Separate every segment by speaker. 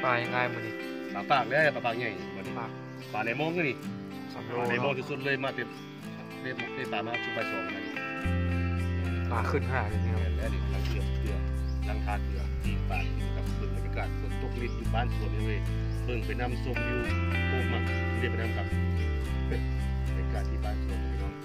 Speaker 1: ปลายังไงมันนี่
Speaker 2: ปลาปากเลยปลาปากใหญ่มันปลาในมงก็นี่ปลาในมงที่สุดเลยมาเต็มเต็มปลามาชุบใบสองเลย
Speaker 1: ปลาขึ้นห่าอย่างเงี้ย
Speaker 2: แล้วดิลังเกลือลังทานเกลือปีกปลากับเบิ่งบรรยากาศฝนตกลิดอยู่บ้านสวนนี่เว้ยเบิ่งไปนำส้มอยู่โค้งมาเรียกไปนำครับบรรยากาศที่บ้านสวนพี่น้อง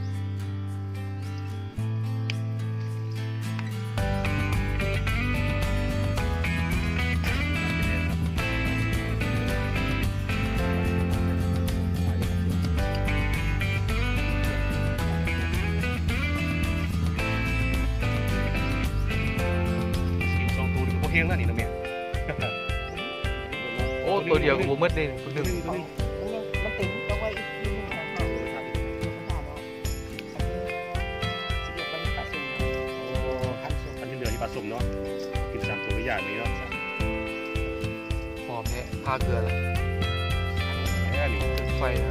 Speaker 2: เฮียงแล้วนี่นะเมีย
Speaker 1: โอ้ตัวเดียวกับผมมืดเลยคนหนึ่ง
Speaker 3: มันตึงต้องไว้อีกทีนึงของเขา
Speaker 2: อันที่เหลือที่ผสมเนาะกิน3ตัวอย่างนี้เนาะ
Speaker 1: หอมเนี่ยผ้าเกลือเลย
Speaker 2: นี่
Speaker 1: จุดไฟนะ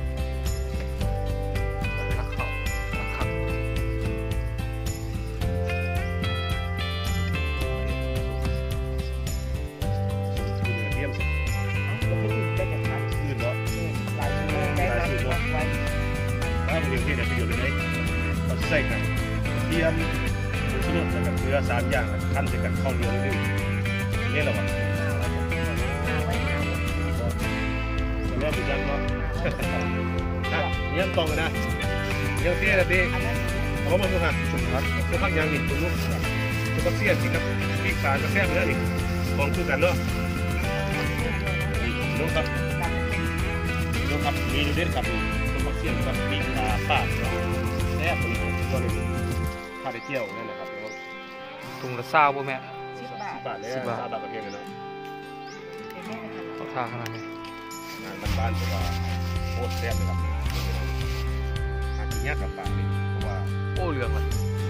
Speaker 2: ที่เนี่ยประโยชน์เลยเราใส่กันเทียมชูรสแล้วก็เกลือ3อย่างขั้นใส่กันข้าวเหนียวนิดนึงนี่แหละวะแล้วดูจังเนาะนะเยี่ยมตรงกันนะเยี่ยมเตี้ยนะพี่เอามาดูค่ะชุมพักชุมพักยางนี่คุณลูกชุมพักเสี้ยนสิครับปีกปลากระแทกแล้วนี่มองคู่กันเนาะน้องครับน้องครับมีดูเด่นครับเสียงกับปีกปลาปากแซ่บตัวนี้ตัวนี้พาไปเที่ยวนั่นแหละครับ
Speaker 1: ถุงละ20ป่ะแม่
Speaker 2: 10 บาทเลย10 บาทกระเทียมเลยเนาะ
Speaker 1: เขาท่าขนาดนี้
Speaker 2: งานบ้านๆเพราะว่าโคตรแซ่บเลยครับหากินยากกับปลาเพราะว่า
Speaker 1: โอ้เหลืองเลย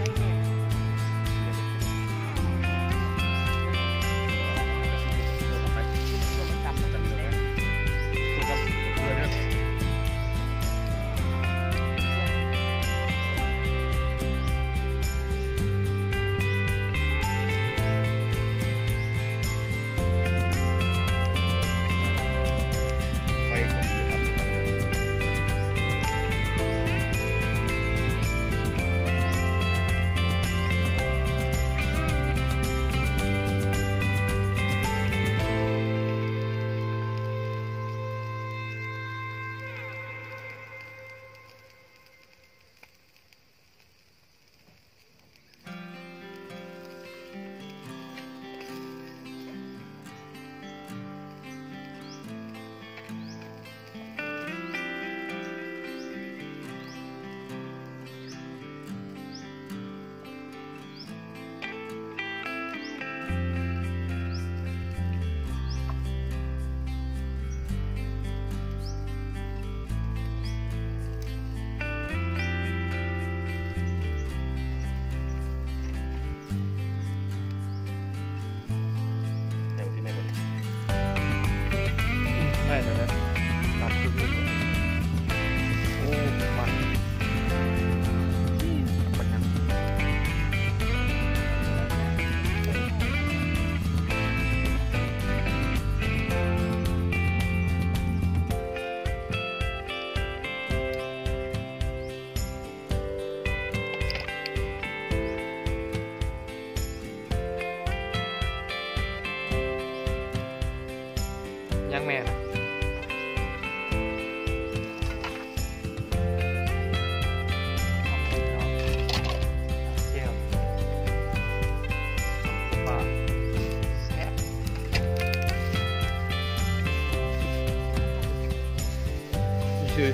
Speaker 1: ใช่แล้วตัดขึ้นเลยโอ้มันยังแม่นะคือ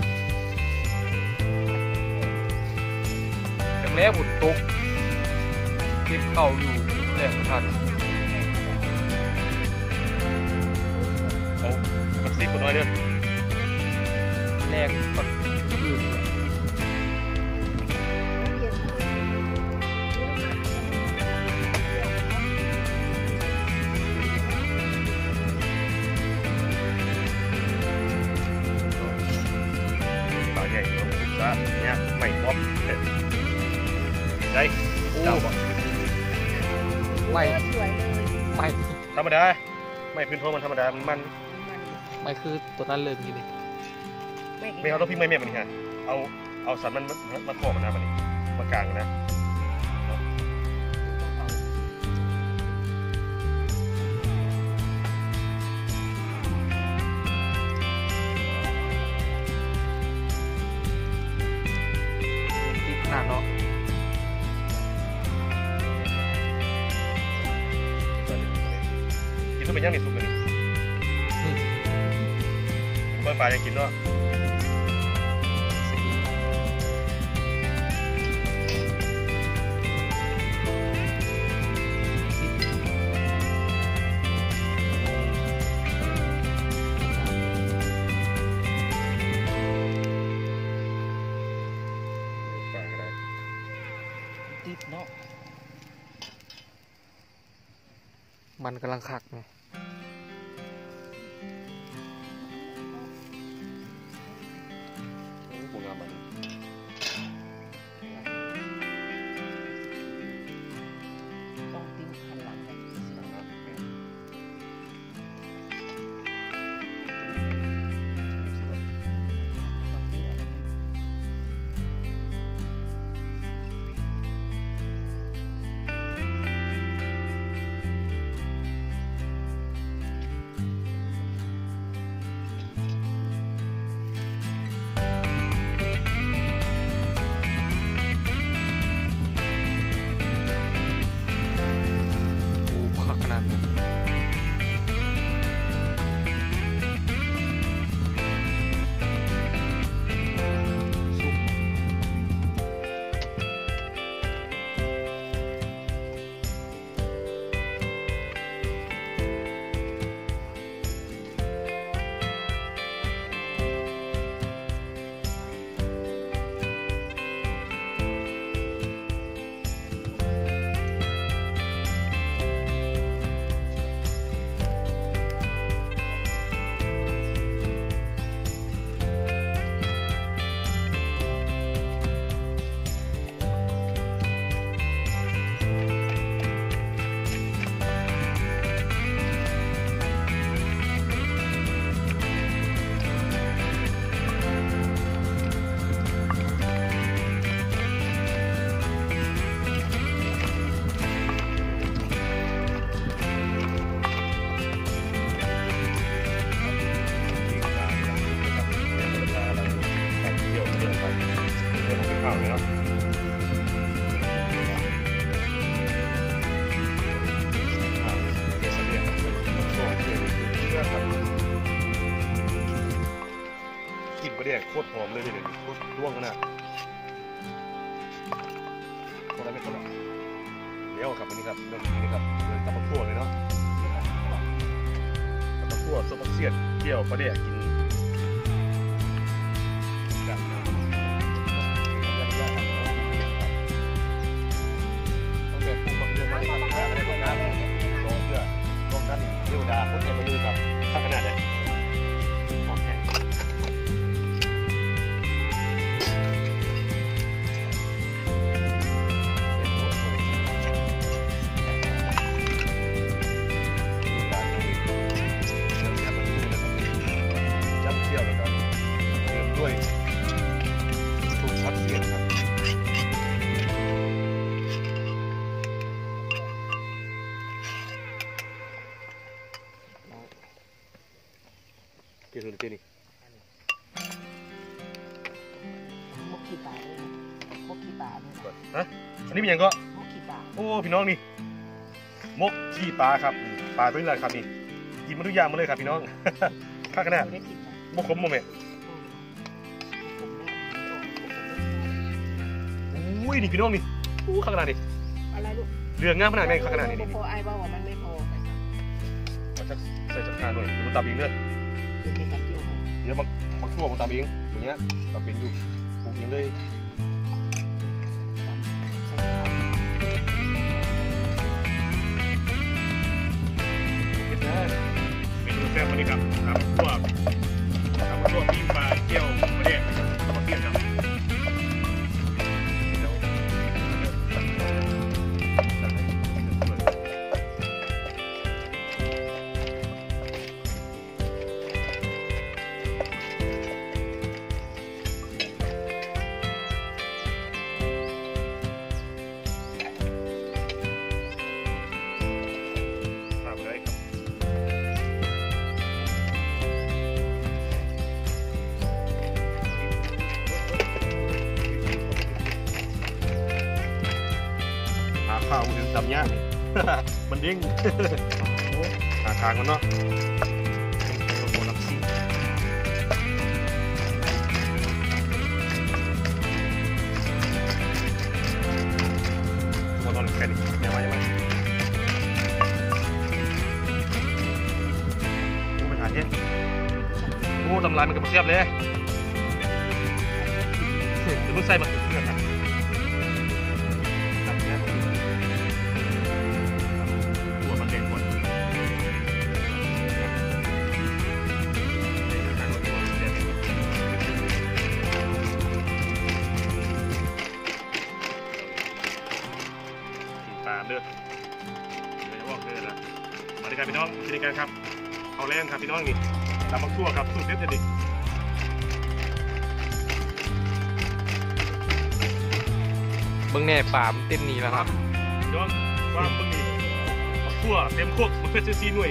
Speaker 1: แรกบุญตุกเก็บเก่าอยู่แหลกทัน
Speaker 2: เอา10 คนน้อยเด้อ
Speaker 1: แรกก็คือ
Speaker 2: ใหญ่ต้องศึกษาเนี่ยไม่พร้อมได้เจ้าบอก
Speaker 1: ไม่ธรรมดา
Speaker 2: ไม่พื้นท้องมันธรรมดามัน
Speaker 1: ไม่คือตัวนั้นเลยนี่ดิ
Speaker 2: ไม่เอาต้องพิมพ์ไม่แม่มันนี่ฮะเอาสันมันมาทอมันนะมันนี่มากลางนะ
Speaker 1: ติดหนาเนาะ
Speaker 2: กินต้องเป็นย่างนี่สุกเลยเมื่อปลาจะกินเนาะปลาก็ได้
Speaker 3: ติดเนาะ
Speaker 1: มันกำลังคักไง
Speaker 2: ปูงามมัน
Speaker 3: ต้องติ้งหันหลังกัน
Speaker 1: โอ้คักขนาดนี้สุก
Speaker 2: ข้าวเลยเนาะข้าวเกสรเดียร์โซ่เกลือเลือดครับกลิ่นประเดี๋ยวโคตรหอมเลยเนี่ยโคตรร่วงขนาดคนละไม่คนละเดี๋ยวครับวันนี้ครับเรื่องนี้ครับเรื่องตับทั่วเลยเนาะตับทั่วซุปเปอร์เซียนเที่ยวประเดี๋ยวกินกันนะเทวดาพุทธมาดูกับข้าขนาดเนี่ยโอเคจับเที่ยวนะครับเริ่มด้วยถูกชัดเสียนครับเกี่ยวกับนี่
Speaker 3: มกขี้ตาด้วยนะมกขี้ตาด้วยนะ
Speaker 2: ฮะอันนี้เป็นยังก็
Speaker 3: มกขี้ตา
Speaker 2: โอ้พี่น้องนี่มกขี้ปลาครับปลาตัวนี้แหละครับนี่กินมาทุกอย่างมาเลยครับพี่น้อง ข้าขนาด
Speaker 3: ไม่ได้กินนะ
Speaker 2: มกขมโมเมน
Speaker 3: ผมได้
Speaker 2: อุ้ยนี่พี่น้องนี่อู้ข้าขนาดนี่
Speaker 3: อะไรลูก
Speaker 2: เรื่องง่ายขนาดไหนข้าขนาดนี่
Speaker 3: พอไอ้บ้าว่ามันไม่พอ
Speaker 2: มันจะใส่จักรานหน่อยมันตาบิงเลือด
Speaker 3: เดี๋ยวไปตัดเกี่ยวให้
Speaker 2: เดี๋ยวบางทั่วมันตาบิงอย่างเงี้ยตาบิงอยู่ปลูกเองเลย
Speaker 3: ใส่ข้าว
Speaker 2: คิดนะเมนูแซ่บวันนี้ครับครับพวกปิ้งปลาเจียวประเดี๋ยวนะครับมาเปรี้ยวครับข่าวถึงจำยากมันเด้งหาทางมันเนาะโอ้ลักซี่มาตอนแค่นี้ยังไงโอ้ไปถ่ายเนี่ยโอ้ทำลายมันกับเสียบเลยเดี๋ยวมึงใส่มาถึงเพื่อนนะตัวมันเด่นหมดปลาเลือดเลยว่าเลือดละมาด้วยกันพี่น้องกินกันครับเอาแรงครับพี่น้องนี่ตำบักทั่วครับสูตรเด็ดเด็ด
Speaker 1: เบิ่งแน่ป่ามันเต็มนี่แล้วครับ
Speaker 2: ย้อนว่ามึงนี่ขั้วเต็มโคกมันเป็นซีหน่วย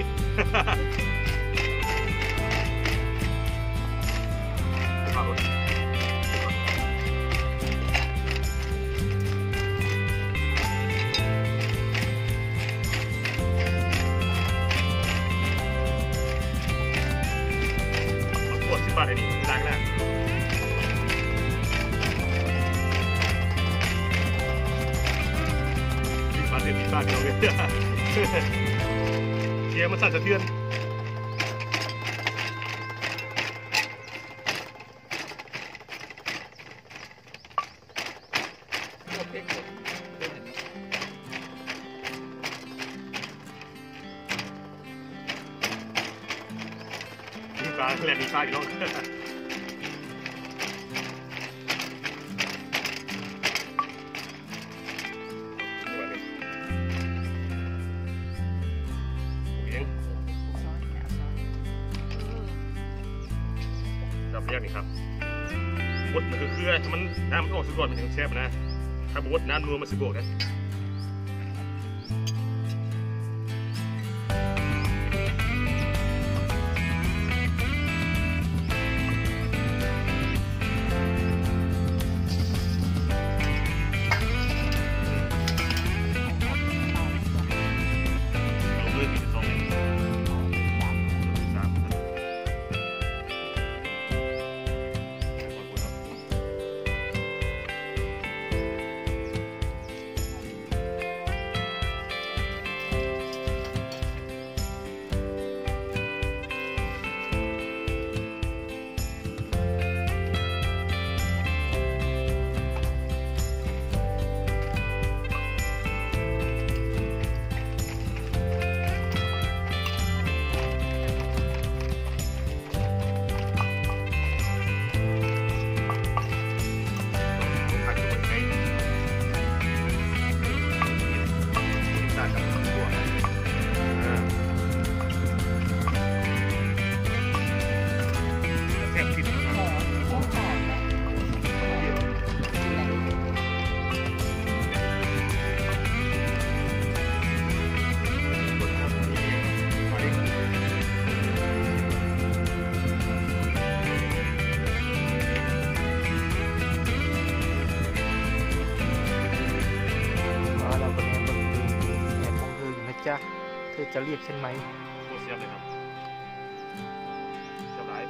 Speaker 2: มันปวดสิบบาทเลยนี่ได้แล้วเดี๋ยวมีบ้านเราเลยเกียร์มันสั่นสะเทือนมีปลาแหลมมีปลาอยู่น้องจับยากนี่ครับบดมันคือมันน้ำมันออกสุกก่อนมันถึงแซ่บนะถ้าบดน้ำนัวมันสุกก่อนนะ
Speaker 1: จ้ะเธอจะเรียกฉันไหม
Speaker 2: โคตรเสียบเลยครับเสียบหลาย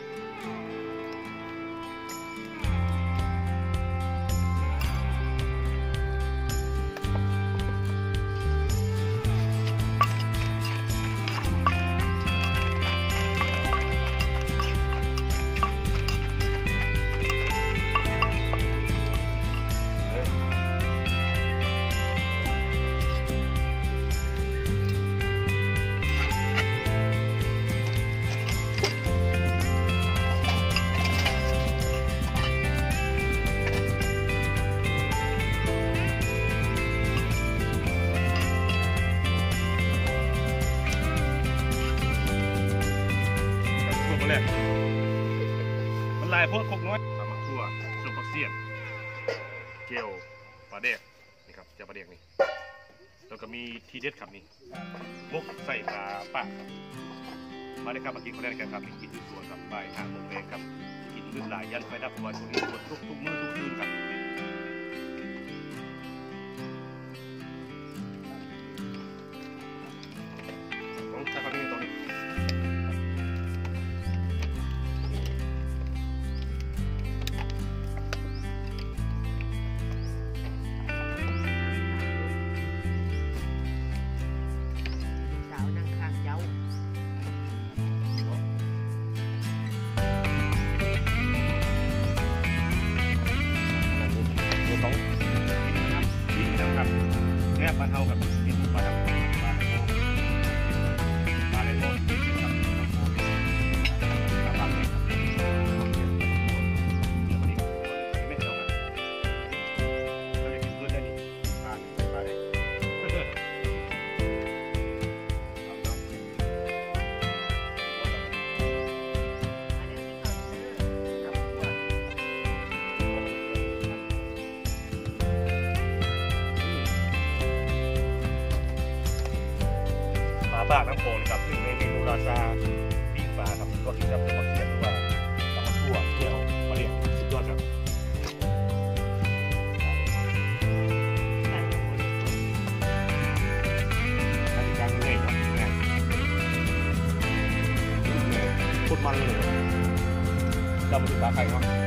Speaker 2: แรกมันลายโพดคกน้อยตำบักทั่วส้มผักเสี้ยนเจียวปลาแดกนี่ครับเจียวปลาแดกนี่แล้วก็มีทีเด็ดครับนี่มกใส่ปลาป่ามาเลยครับมากินข้าวแรกกันครับกินที่สวนครับบ่าย5 โมงแรงครับกินลื่นหลายยันไฟดับวันนี้ทุกมื้อทุกคืนครับานเท่ากับมีทุกปลาดำปลาในโลปลาในโลที่กินกับปลาเลยครับเดี๋ยววันนี้ไม่เท่ากันเราจะกินเพื่อนได้นี่ปลาเลยปลาบากน้ำโขงครับซึ่งในเมนูราชาปิ้งปลาครับก็กินกับตัวเขียนหรือว่าตำทั่วเที่ยวมาเรียกสุดยอดครับการจัดการง่ายครับง่ายพูดมันเลยเรามาดูปลาไข่เนาะ